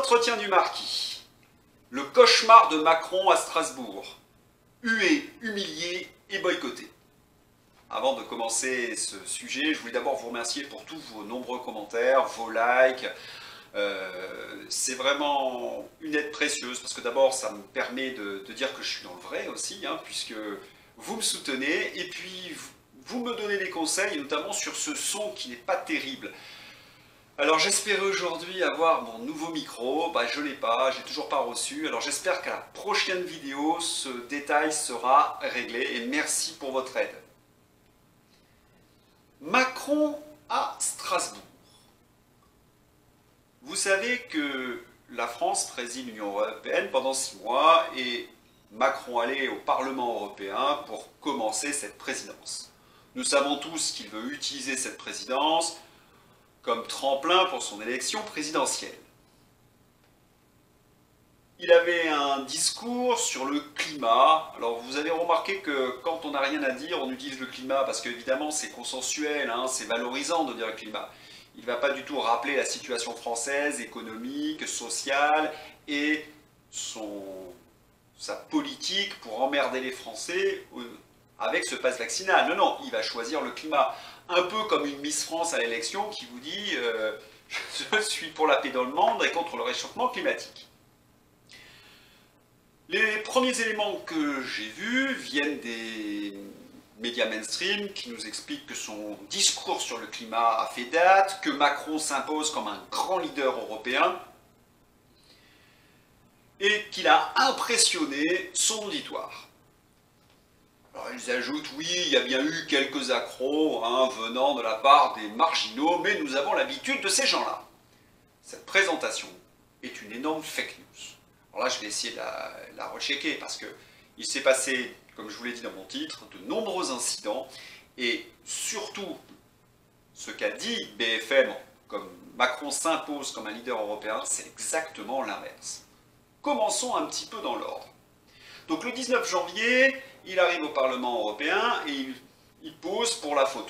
L'entretien du marquis. Le cauchemar de Macron à Strasbourg. Hué, humilié et boycotté. Avant de commencer ce sujet, je voulais d'abord vous remercier pour tous vos nombreux commentaires, vos likes. C'est vraiment une aide précieuse parce que d'abord ça me permet de dire que je suis dans le vrai aussi, puisque vous me soutenez et puis vous me donnez des conseils, notamment sur ce son qui n'est pas terrible. Alors j'espérais aujourd'hui avoir mon nouveau micro, je l'ai pas, j'ai toujours pas reçu, alors j'espère qu'à la prochaine vidéo ce détail sera réglé et merci pour votre aide. Macron à Strasbourg. Vous savez que la France préside l'Union européenne pendant 6 mois et Macron allait au Parlement européen pour commencer cette présidence. Nous savons tous qu'il veut utiliser cette présidence comme tremplin pour son élection présidentielle. Il avait un discours sur le climat. Alors vous avez remarqué que quand on n'a rien à dire, on utilise le climat parce qu'évidemment c'est consensuel, c'est valorisant de dire le climat. Il ne va pas du tout rappeler la situation française, économique, sociale et sa politique pour emmerder les Français avec ce pass vaccinal. Non, non, il va choisir le climat. Un peu comme une Miss France à l'élection qui vous dit je suis pour la paix dans le monde et contre le réchauffement climatique. Les premiers éléments que j'ai vus viennent des médias mainstream qui nous expliquent que son discours sur le climat a fait date, que Macron s'impose comme un grand leader européen et qu'il a impressionné son auditoire. Alors ils ajoutent, oui, il y a bien eu quelques accros venant de la part des marginaux, mais nous avons l'habitude de ces gens-là. Cette présentation est une énorme fake news. Alors là, je vais essayer de la rechecker parce qu'il s'est passé, comme je vous l'ai dit dans mon titre, de nombreux incidents et surtout, ce qu'a dit BFM, comme Macron s'impose comme un leader européen, c'est exactement l'inverse. Commençons un petit peu dans l'ordre. Donc le 19 janvier, il arrive au Parlement européen et il pose pour la photo.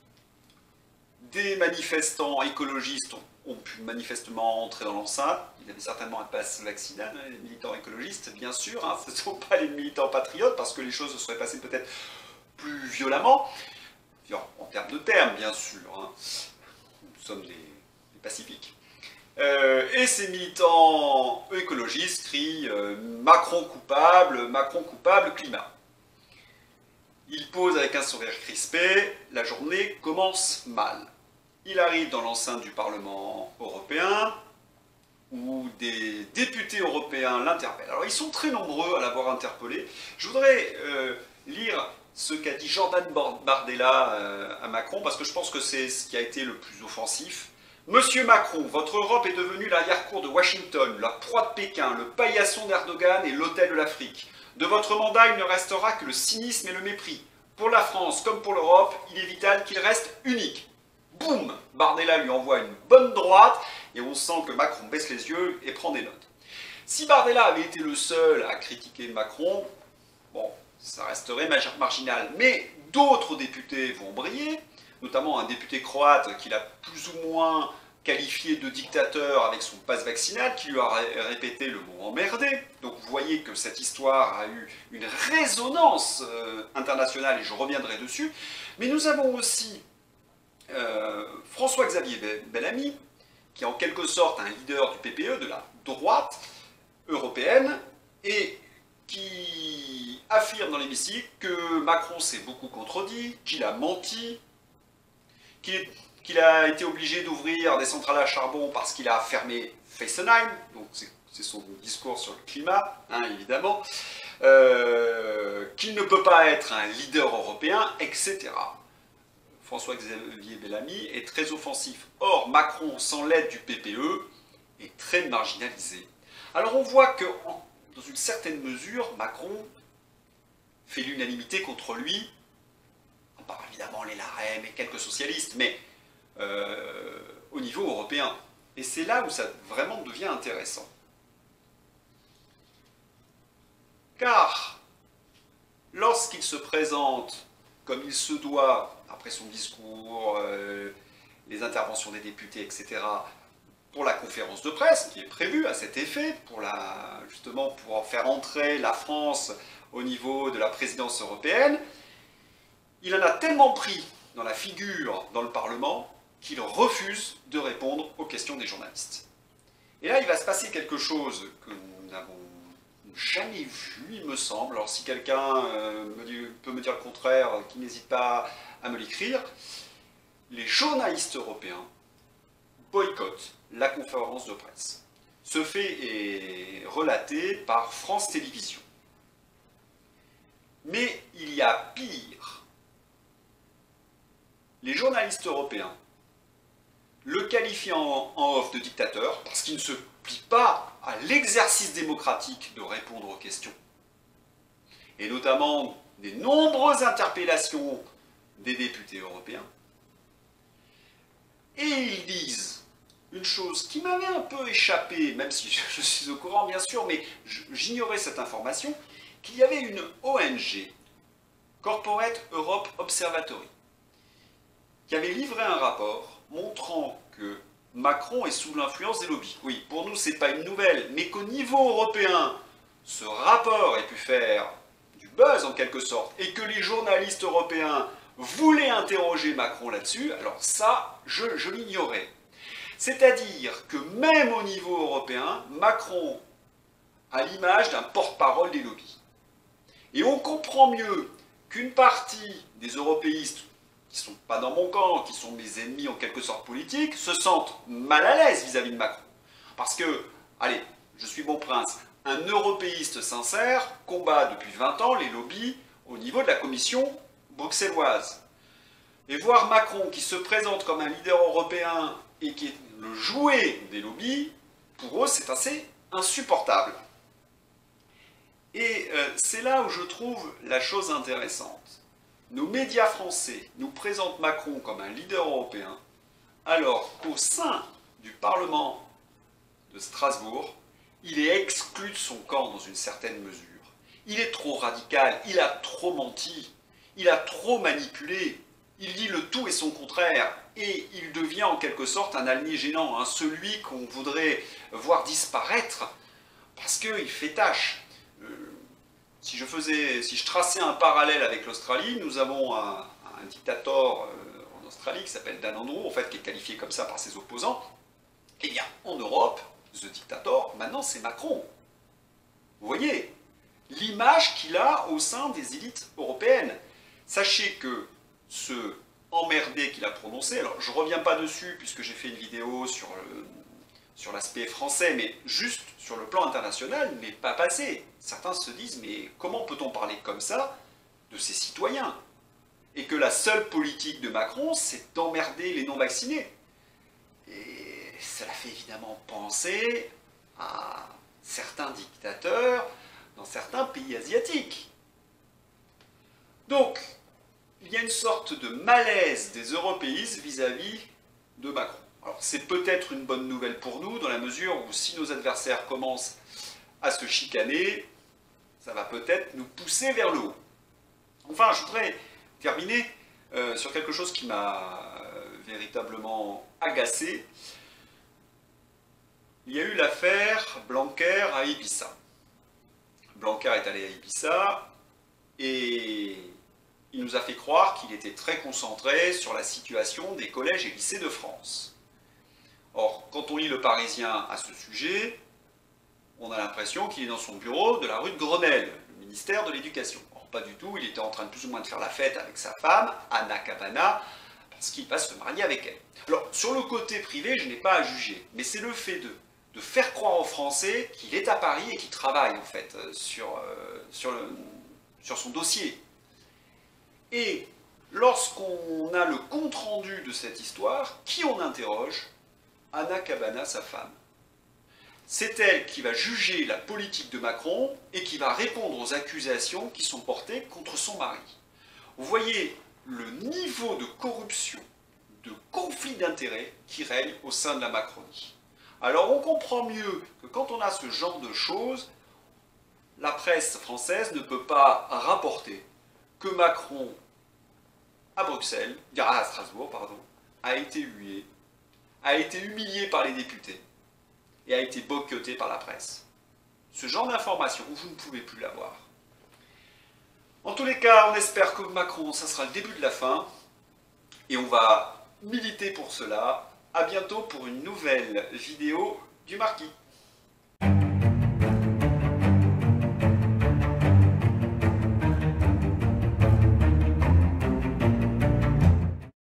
Des manifestants écologistes ont pu manifestement entrer dans l'enceinte. Il y avait certainement un pass vaccinal, les militants écologistes, bien sûr. Ce ne sont pas les militants patriotes parce que les choses se seraient passées peut-être plus violemment. En termes de termes, bien sûr. Nous sommes des pacifiques. Et ces militants écologistes crient Macron coupable, climat. Il pose avec un sourire crispé, la journée commence mal. Il arrive dans l'enceinte du Parlement européen, où des députés européens l'interpellent. Alors ils sont très nombreux à l'avoir interpellé. Je voudrais lire ce qu'a dit Jordan Bardella à Macron, parce que je pense que c'est ce qui a été le plus offensif. Monsieur Macron, votre Europe est devenue l'arrière-cour de Washington, la proie de Pékin, le paillasson d'Erdogan et l'hôtel de l'Afrique. De votre mandat, il ne restera que le cynisme et le mépris. Pour la France comme pour l'Europe, il est vital qu'il reste unique. Boum! Bardella lui envoie une bonne droite et on sent que Macron baisse les yeux et prend des notes. Si Bardella avait été le seul à critiquer Macron, bon, ça resterait marginal. Mais d'autres députés vont briller, notamment un député croate qu'il a plus ou moins qualifié de dictateur avec son passe vaccinal, qui lui a répété le mot emmerdé. Donc vous voyez que cette histoire a eu une résonance internationale et je reviendrai dessus. Mais nous avons aussi François-Xavier Bellamy, qui est en quelque sorte un leader du PPE, de la droite européenne, et qui affirme dans l'hémicycle que Macron s'est beaucoup contredit, qu'il a menti, qu'il a été obligé d'ouvrir des centrales à charbon parce qu'il a fermé Fessenheim, donc c'est son discours sur le climat, évidemment, qu'il ne peut pas être un leader européen, etc. François-Xavier Bellamy est très offensif. Or, Macron, sans l'aide du PPE, est très marginalisé. Alors on voit que, dans une certaine mesure, Macron fait l'unanimité contre lui, à part évidemment les LaREM et quelques socialistes, mais au niveau européen. Et c'est là où ça vraiment devient intéressant. Car, lorsqu'il se présente comme il se doit, après son discours, les interventions des députés, etc., pour la conférence de presse qui est prévue à cet effet, justement pour faire entrer la France au niveau de la présidence européenne, il en a tellement pris dans la figure dans le Parlement qu'il refuse de répondre aux questions des journalistes. Et là, il va se passer quelque chose que nous n'avons jamais vu, il me semble. Alors si quelqu'un peut me dire le contraire, qu'il n'hésite pas à me l'écrire. Les journalistes européens boycottent la conférence de presse. Ce fait est relaté par France Télévisions. Mais il y a pire. Les journalistes européens le qualifient en off de dictateur parce qu'il ne se plie pas à l'exercice démocratique de répondre aux questions. Et notamment des nombreuses interpellations des députés européens. Et ils disent une chose qui m'avait un peu échappé, même si je suis au courant bien sûr, mais j'ignorais cette information, qu'il y avait une ONG, Corporate Europe Observatory, qui avait livré un rapport montrant que Macron est sous l'influence des lobbies. Oui, pour nous, c'est pas une nouvelle, mais qu'au niveau européen, ce rapport ait pu faire du buzz en quelque sorte, et que les journalistes européens voulaient interroger Macron là-dessus, alors ça, je l'ignorais. C'est-à-dire que même au niveau européen, Macron a l'image d'un porte-parole des lobbies. Et on comprend mieux qu'une partie des européistes, qui ne sont pas dans mon camp, qui sont mes ennemis en quelque sorte politiques, se sentent mal à l'aise vis-à-vis de Macron. Parce que, allez, je suis bon prince, un européiste sincère combat depuis 20 ans les lobbies au niveau de la Commission bruxelloise. Et voir Macron qui se présente comme un leader européen et qui est le jouet des lobbies, pour eux c'est assez insupportable. Et c'est là où je trouve la chose intéressante. Nos médias français nous présentent Macron comme un leader européen, alors qu'au sein du Parlement de Strasbourg, il est exclu de son camp dans une certaine mesure. Il est trop radical, il a trop menti, il a trop manipulé, il dit le tout et son contraire, et il devient en quelque sorte un aliénant, hein, celui qu'on voudrait voir disparaître, parce qu'il fait tâche. Si je traçais un parallèle avec l'Australie, nous avons un dictateur en Australie qui s'appelle Dan Andrew, en fait, qui est qualifié comme ça par ses opposants. Eh bien, en Europe, ce dictateur, maintenant, c'est Macron. Vous voyez l'image qu'il a au sein des élites européennes. Sachez que ce emmerdé qu'il a prononcé, alors je ne reviens pas dessus puisque j'ai fait une vidéo sur l'aspect français, mais juste sur le plan international, n'est pas passé. Certains se disent, mais comment peut-on parler comme ça de ses citoyens? Et que la seule politique de Macron, c'est d'emmerder les non-vaccinés. Et cela fait évidemment penser à certains dictateurs dans certains pays asiatiques. Donc, il y a une sorte de malaise des européistes vis-à-vis de Macron. Alors, c'est peut-être une bonne nouvelle pour nous, dans la mesure où si nos adversaires commencent à se chicaner, ça va peut-être nous pousser vers le haut. Enfin, je voudrais terminer sur quelque chose qui m'a véritablement agacé. Il y a eu l'affaire Blanquer à Ibiza. Blanquer est allé à Ibiza et il nous a fait croire qu'il était très concentré sur la situation des collèges et lycées de France. Or, quand on lit Le Parisien à ce sujet, on a l'impression qu'il est dans son bureau de la rue de Grenelle, le ministère de l'Éducation. Or, pas du tout, il était en train de plus ou moins de faire la fête avec sa femme, Anna Kavanagh, parce qu'il va se marier avec elle. Alors, sur le côté privé, je n'ai pas à juger, mais c'est le fait de faire croire aux Français qu'il est à Paris et qu'il travaille, en fait, sur son dossier. Et lorsqu'on a le compte-rendu de cette histoire, qui on interroge? Anna Kavanagh, sa femme. C'est elle qui va juger la politique de Macron et qui va répondre aux accusations qui sont portées contre son mari. Vous voyez le niveau de corruption, de conflit d'intérêts qui règne au sein de la Macronie. Alors on comprend mieux que quand on a ce genre de choses, la presse française ne peut pas rapporter que Macron, à Strasbourg, a été hué, a été humilié par les députés et a été boycotté par la presse. Ce genre d'information, vous ne pouvez plus l'avoir. En tous les cas, on espère que Macron, ça sera le début de la fin. Et on va militer pour cela. À bientôt pour une nouvelle vidéo du Marquis.